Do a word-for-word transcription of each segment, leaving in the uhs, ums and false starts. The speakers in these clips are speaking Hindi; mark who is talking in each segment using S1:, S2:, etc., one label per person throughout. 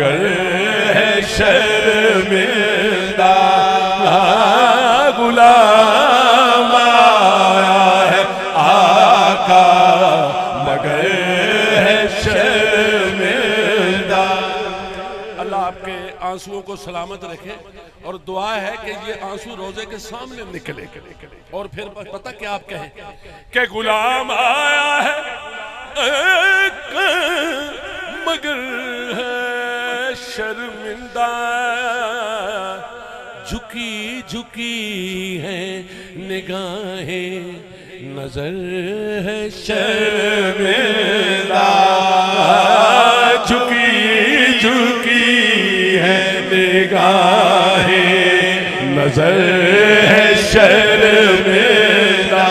S1: मगर है शर्मिंदा, गुलाम आया है आका मगर है शर्मिंदा। अल्लाह आपके आंसुओं को सलामत रखे और दुआ है कि ये आंसू रोजे के सामने निकले और फिर पता क्या आप कहें कि गुलाम आया है मगर है शर्मिंदा, झुकी झुकी है निगाहें, नजर है शर्मिंदा, झुकी झुकी है निगाहें, नजर है शर्मिंदा,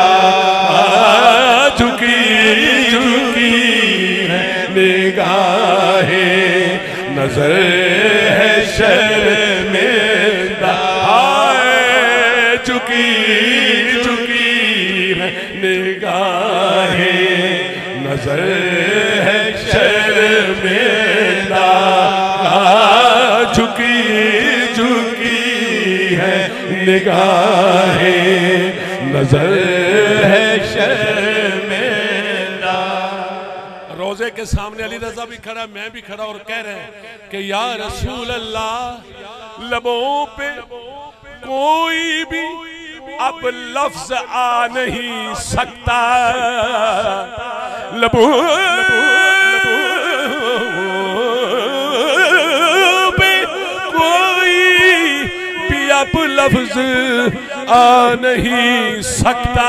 S1: झुकी झुकी है निगाहें, नजर है शर्मिंदा, झुकी झुकी है निगाहें, नजर है शर्मिंदा, झुकी झुकी है निगाहें, नजर है शर्मिंदा। रोजे के सामने अली रजा भी खड़ा, मैं भी खड़ा और कह रहे हैं कि या रसूल अल्लाह, लबों पे कोई भी अब लफ्ज आ नहीं सकता, लबों पे कोई भी अब लफ्ज आ नहीं सकता,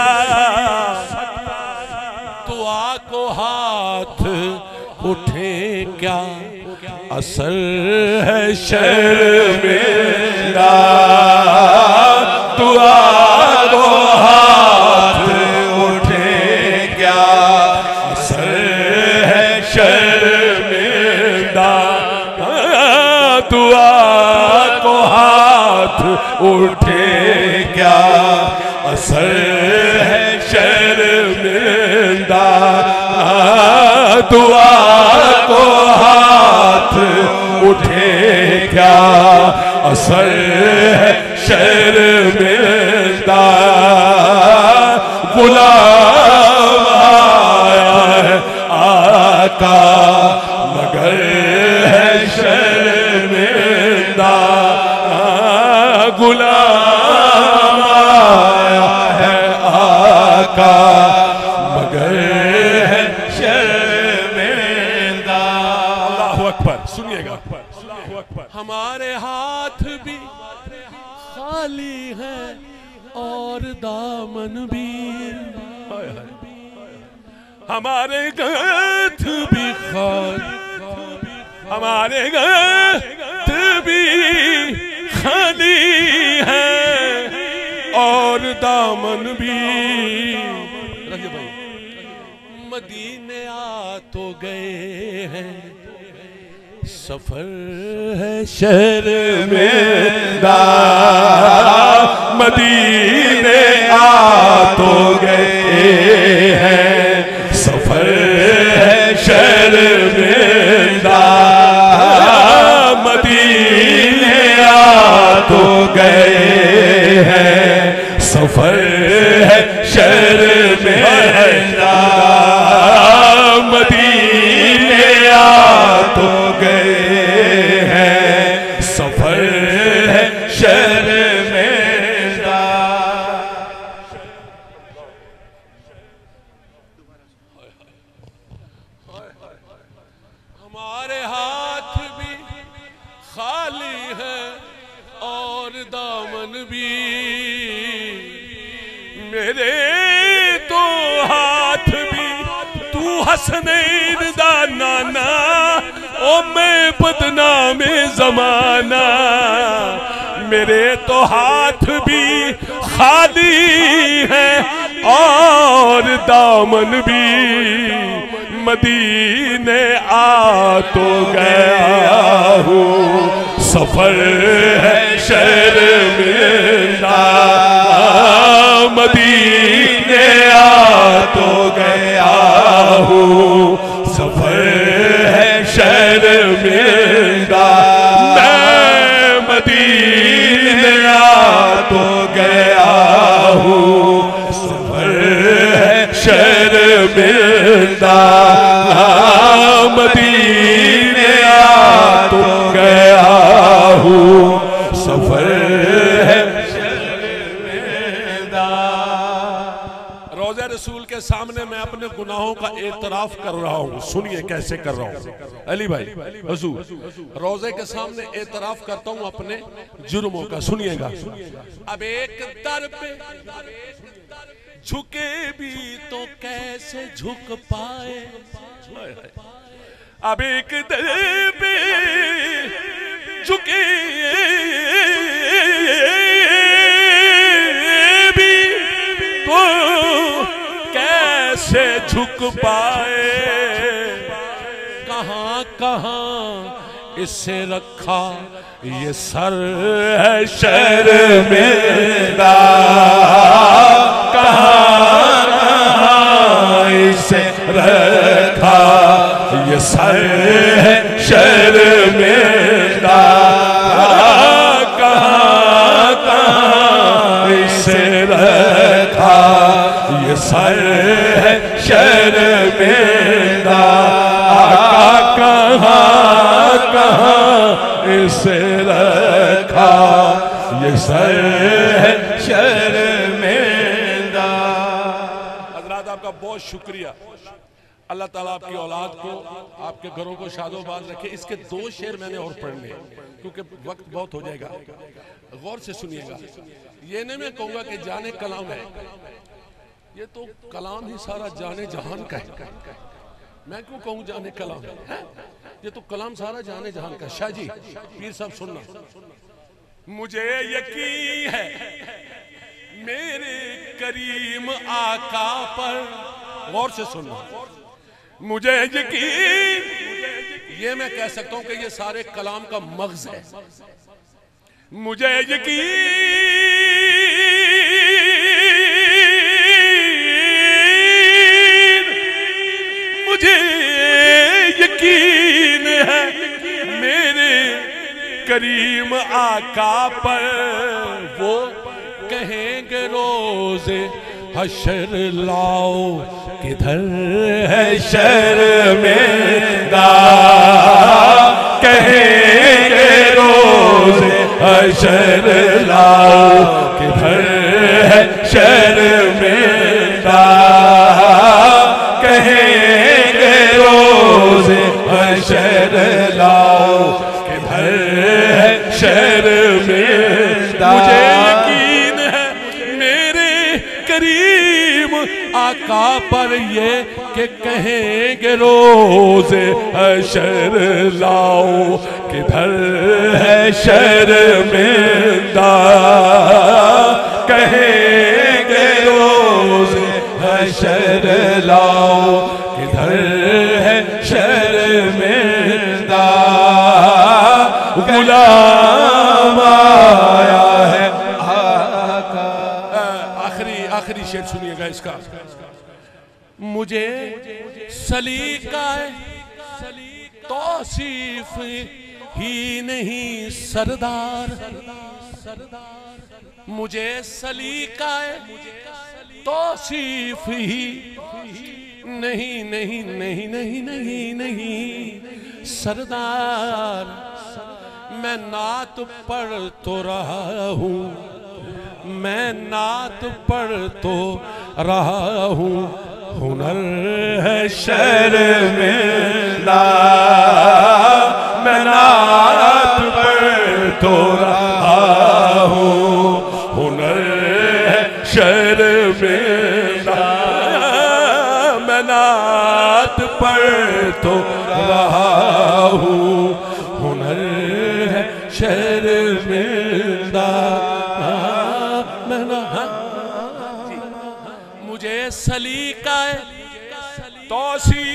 S1: दुआ को हाथ उठे क्या असर है शर्मिंदा, दुआ को हाथ उठे क्या असर है शर्मिंदा, दुआ को हाथ उठे क्या असर है शर्मिंदा, दुआ को हाथ उठे क्या असर है शर्मिंदा, गुलाम आया है आका मगर है शर्मिंदा, गुलाम आया है आका मगर है शर्मिंदा। अल्लाहु अकबर। सुनिएगा, हमारे हाथ भी खाली है और दामन भी, हमारे हाथ भी खाली, हमारे हाथ भी खाली है और दामन भी। मदीने आ तो गए हैं, सफर है शर्मिंदा, मदीने आ तो गए हैं, सफर है शर्मिंदा, मदीने आ तो गए हैं, सफर है शर्मिंदा, मदीने आ तो गए हैं, सफर है शर्मिंदा। हमारे हाथ भी खाली है और दामन भी, मेरे तो हाथ भी तू हसनैन दा नाना, ओ मैं बदनामे ज़माना, मेरे तो हाथ भी खाली है और दामन भी, मदीने आ तो गया हूँ, सफर है शर्मिंदा, मदीने आ तो गया हूँ, सफर है शर्मिंदा, शर्मिंदा मदीने आ तो गया हूँ सफर है शर्मिंदा। रोज़े रसूल के सामने मैं अपने गुनाहों का एतराफ कर रहा हूँ। सुनिए कैसे कर रहा हूँ अली भाई हुजूर, रोज़े के सामने एतराफ करता हूँ अपने जुर्मों का। सुनिएगा, अब एक दर पे झुके भी तो कैसे झुक पाए, अब एक दर पे झुके भी तो कैसे झुक पाए, कहां कहां इससे रखा ये सर है शर्मिंदा, कहां कहां इसे रखा ये सर है शर्मिंदा, कहां कहां इसे रखा ये सर है शर्मिंदा, कहां कहां इसे रखा ये सर है शर्मिंदा। हज़रात आपका बहुत शुक्रिया, अल्लाह ताला आपकी औलाद को आपके घरों को शादोबाद रखे। इसके दो शेर मैंने और पढ़ने क्योंकि वक्त बहुत हो जाएगा, गौर से सुनिएगा। ये नहीं मैं कहूँगा कि जाने कलाम है, ये तो कलाम ही सारा जाने जहान का है। मैं क्यों कहूँ जाने कलाम है, ये तो कलाम सारा जाने जहान का। शाह जी पीर साहब सुनना, मुझे यकीन है मेरे करीम आका पर, गौर से सुनना, मुझे यकीन, ये मैं कह सकता हूं कि ये सारे कलाम का मग़ज़ है। मुझे यकीन मुझे यकीन है मेरे करीम आका पर, वो कहेंगे रोज़े हशर लाओ किधर है शर्मिंदा, कहेंगे रोज़े हशर लाओ किधर है शर्मिंदा, कहेंगे रोज़े हशर लाओ किधर है शर्मिंदा। मुझे यकीन है मेरे करीम आका पर ये कि कहेंगे रोज़े हशर लाओ किधर है शर्मिंदा, कहेंगे रोज़े हशर लाओ किधर है शर्मिंदा, गुलाम आया है आका। आखिरी आखिरी शेर सुनिएगा इसका, मुझे सलीका तौसीफ ही नहीं सरदार, मुझे सलीका तौसीफ ही नहीं नहीं नहीं नहीं नहीं नहीं सरदार, मैं नात पढ़ तो रहा हूँ, मैं नात पढ़ तो रहा हूँ, हुनर है शर्मिंदा, मैं नात पढ़ तो रहा हूँ, हुनर है शर्मिंदा, मैं नात पढ़ तो रहा हूँ, हुनर है शर्मिंदा, मैं ना मुझे सलीका तौसी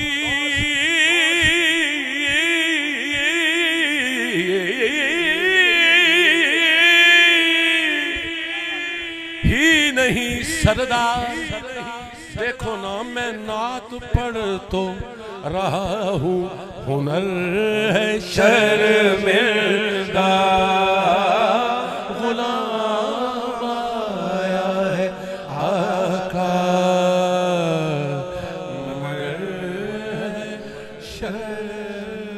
S1: ही नहीं सरदार, देखो ना मैं नात पढ़ तो रहा हूँ, हुनर है शर्मिंदा, गुलाम आया है आका,
S2: शय